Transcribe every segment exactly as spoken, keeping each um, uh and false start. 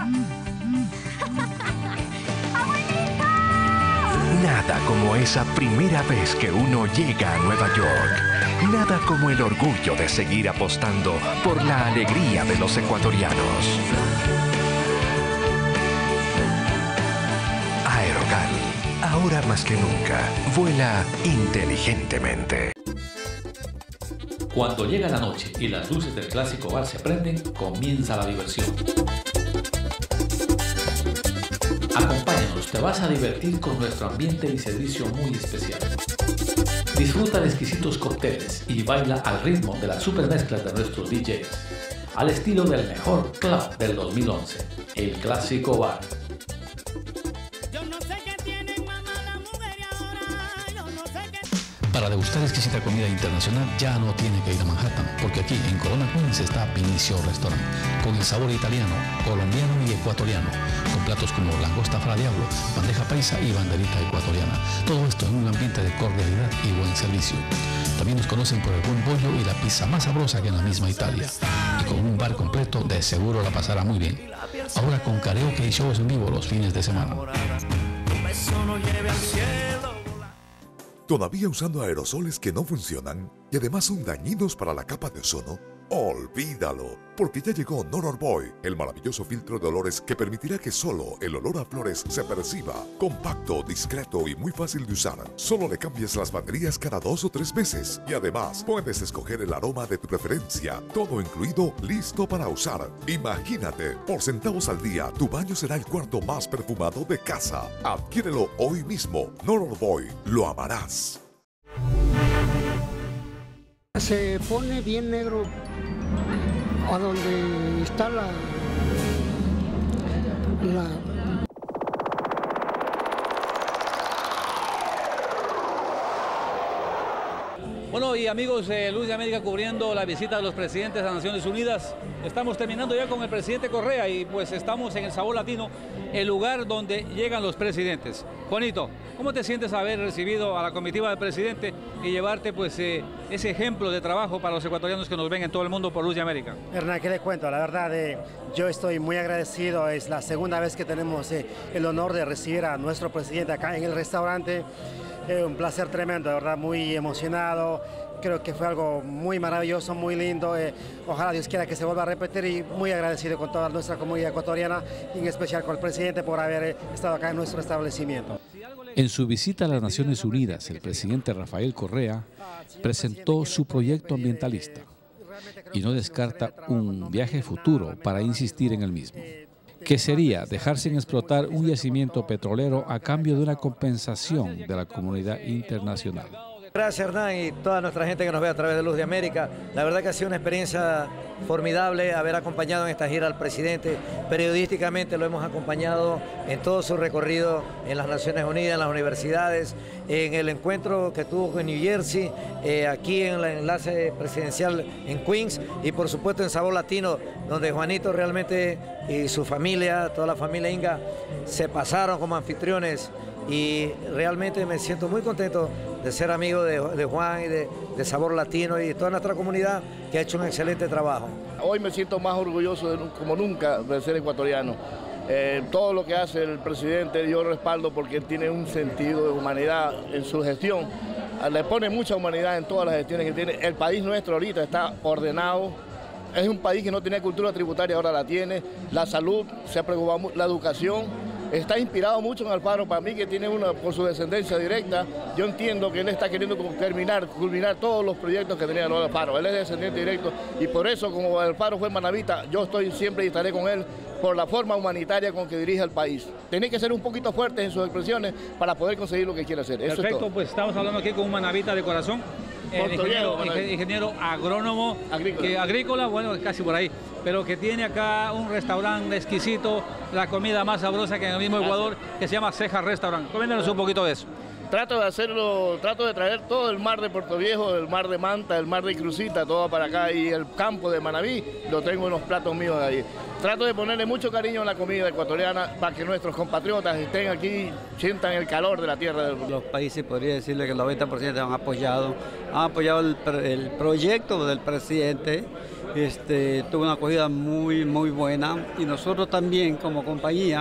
Nada como esa primera vez que uno llega a Nueva York. Nada como el orgullo de seguir apostando por la alegría de los ecuatorianos. Aerocal, ahora más que nunca, vuela inteligentemente. Cuando llega la noche y las luces del clásico bar se prenden, comienza la diversión. Acompáñanos, te vas a divertir con nuestro ambiente y servicio muy especial. Disfruta de exquisitos cócteles y baila al ritmo de las supermezclas de nuestros D Js, al estilo del mejor club del dos mil once, el Clásico Bar. Para degustar exquisita comida internacional ya no tiene que ir a Manhattan, porque aquí en Corona Queens está Vinicio Restaurant, con el sabor italiano, colombiano y ecuatoriano, con platos como langosta fra diablo, bandeja paisa y banderita ecuatoriana. Todo esto en un ambiente de cordialidad y buen servicio. También nos conocen por el buen pollo y la pizza más sabrosa que en la misma Italia. Y con un bar completo de seguro la pasará muy bien. Ahora con karaoke y shows en vivo los fines de semana. ¿Todavía usando aerosoles que no funcionan y además son dañinos para la capa de ozono? Olvídalo, porque ya llegó Nororboy, el maravilloso filtro de olores que permitirá que solo el olor a flores se perciba. Compacto, discreto y muy fácil de usar. Solo le cambies las baterías cada dos o tres meses. Y además, puedes escoger el aroma de tu preferencia. Todo incluido, listo para usar. Imagínate, por centavos al día, tu baño será el cuarto más perfumado de casa. Adquiérelo hoy mismo. Nororboy, lo amarás. Se pone bien negro a donde está la, la Bueno, y amigos de Luz de América, cubriendo la visita de los presidentes a Naciones Unidas, estamos terminando ya con el presidente Correa y pues estamos en el Sabor Latino, el lugar donde llegan los presidentes. Juanito, ¿cómo te sientes haber recibido a la comitiva del presidente y llevarte pues eh, ese ejemplo de trabajo para los ecuatorianos que nos ven en todo el mundo por Luz de América? Hernán, ¿qué le cuento? La verdad, eh, yo estoy muy agradecido. Es la segunda vez que tenemos eh, el honor de recibir a nuestro presidente acá en el restaurante. Eh, un placer tremendo, de verdad, muy emocionado. Creo que fue algo muy maravilloso, muy lindo. Eh, ojalá Dios quiera que se vuelva a repetir y muy agradecido con toda nuestra comunidad ecuatoriana, y en especial con el presidente por haber eh, estado acá en nuestro establecimiento. En su visita a las Naciones Unidas, el presidente Rafael Correa presentó su proyecto ambientalista y no descarta un viaje futuro para insistir en el mismo, que sería dejar sin explotar un yacimiento petrolero a cambio de una compensación de la comunidad internacional. Gracias, Hernán, y toda nuestra gente que nos ve a través de Luz de América. La verdad que ha sido una experiencia formidable haber acompañado en esta gira al presidente. Periodísticamente lo hemos acompañado en todo su recorrido en las Naciones Unidas, en las universidades, en el encuentro que tuvo en New Jersey, eh, aquí en el enlace presidencial en Queens y por supuesto en Sabor Latino, donde Juanito realmente y su familia, toda la familia Inga, se pasaron como anfitriones. Y realmente me siento muy contento de ser amigo de, de Juan y de, de Sabor Latino y toda nuestra comunidad que ha hecho un excelente trabajo. Hoy me siento más orgulloso de, como nunca de ser ecuatoriano. Eh, todo lo que hace el presidente yo lo respaldo porque tiene un sentido de humanidad en su gestión. Le pone mucha humanidad en todas las gestiones que tiene. El país nuestro ahorita está ordenado. Es un país que no tenía cultura tributaria, ahora la tiene. La salud, se ha preocupado, la educación. Está inspirado mucho en Alfaro, para mí que tiene una, por su descendencia directa, yo entiendo que él está queriendo terminar, culminar todos los proyectos que tenía Alfaro. Él es descendiente directo y por eso, como Alfaro fue manavita, yo estoy siempre y estaré con él por la forma humanitaria con que dirige el país. Tiene que ser un poquito fuerte en sus expresiones para poder conseguir lo que quiere hacer. Eso Perfecto, es todo. Pues estamos hablando aquí con un manavita de corazón. El ingeniero, ingeniero agrónomo, agrícola. Que, agrícola, bueno, casi por ahí, pero que tiene acá un restaurante exquisito, la comida más sabrosa que en el mismo Ecuador, que se llama Ceja Restaurant. Coméntanos un poquito de eso. Trato de hacerlo, trato de traer todo el mar de Puerto Viejo, el mar de Manta, el mar de Crucita, todo para acá, y el campo de Manabí, lo tengo en unos platos míos de ahí. Trato de ponerle mucho cariño a la comida ecuatoriana para que nuestros compatriotas estén aquí, sientan el calor de la tierra. Los países, podría decirle que el noventa por ciento han apoyado, han apoyado el, el proyecto del presidente este, tuvo una acogida muy, muy buena, y nosotros también como compañía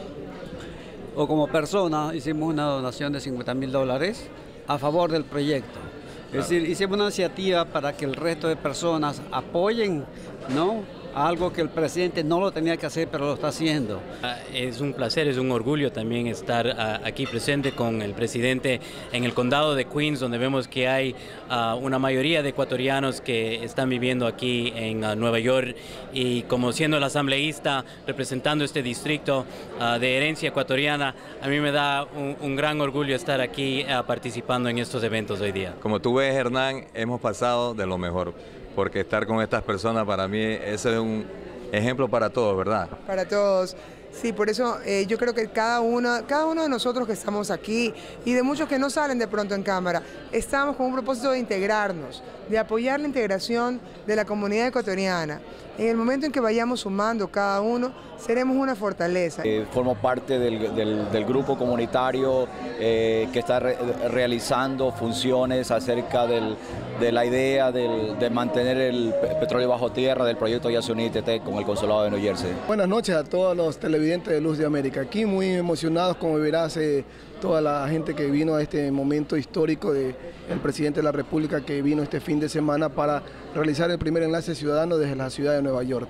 o como persona hicimos una donación de cincuenta mil dólares a favor del proyecto. Es decir, hicimos una iniciativa para que el resto de personas apoyen, ¿no?, algo que el presidente no lo tenía que hacer, pero lo está haciendo. Es un placer, es un orgullo también estar uh, aquí presente con el presidente en el condado de Queens, donde vemos que hay uh, una mayoría de ecuatorianos que están viviendo aquí en uh, Nueva York, y como siendo el asambleísta representando este distrito uh, de herencia ecuatoriana, a mí me da un, un gran orgullo estar aquí uh, participando en estos eventos hoy día. Como tú ves, Hernán, hemos pasado de lo mejor, porque estar con estas personas para mí ese es un ejemplo para todos, ¿verdad? Para todos. Sí, por eso eh, yo creo que cada uno, cada uno de nosotros que estamos aquí y de muchos que no salen de pronto en cámara, estamos con un propósito de integrarnos, de apoyar la integración de la comunidad ecuatoriana. En el momento en que vayamos sumando cada uno, seremos una fortaleza. Eh, formo parte del, del, del grupo comunitario eh, que está re, realizando funciones acerca del, de la idea del, de mantener el petróleo bajo tierra del proyecto Yasuní T T con el Consulado de New Jersey. Buenas noches a todos los televidentes de Luz de América. Aquí muy emocionados, como verás, eh, toda la gente que vino a este momento histórico del presidente de la República, que vino este fin de semana para realizar el primer enlace ciudadano desde la ciudad de Nueva York.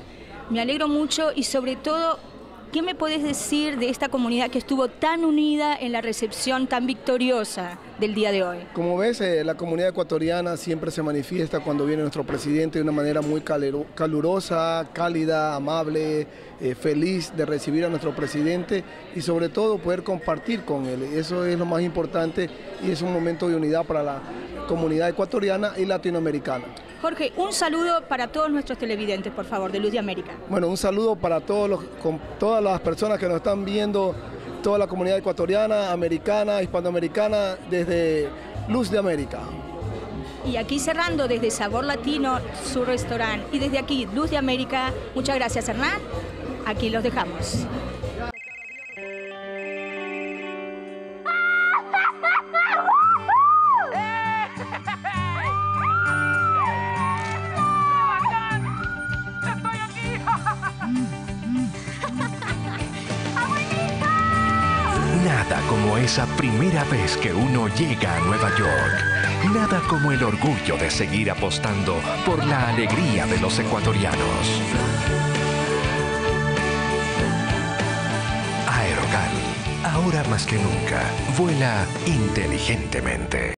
Me alegro mucho, y sobre todo, ¿qué me podés decir de esta comunidad que estuvo tan unida en la recepción tan victoriosa del día de hoy? Como ves, eh, la comunidad ecuatoriana siempre se manifiesta cuando viene nuestro presidente de una manera muy calurosa, cálida, amable, eh, feliz de recibir a nuestro presidente y sobre todo poder compartir con él. Eso es lo más importante y es un momento de unidad para la comunidad ecuatoriana y latinoamericana. Jorge, un saludo para todos nuestros televidentes, por favor, de Luz de América. Bueno, un saludo para todos los, con todas las personas que nos están viendo, toda la comunidad ecuatoriana, americana, hispanoamericana, desde Luz de América. Y aquí cerrando desde Sabor Latino, su restaurante, y desde aquí, Luz de América, muchas gracias, Hernán. Aquí los dejamos. Nada como esa primera vez que uno llega a Nueva York. Nada como el orgullo de seguir apostando por la alegría de los ecuatorianos. Aerocal, ahora más que nunca, vuela inteligentemente.